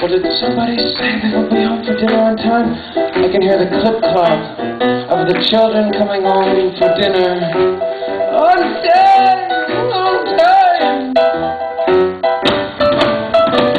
Well, did somebody say they will be home for dinner on time? I can hear the clip clop of the children coming home for dinner. I'm dead!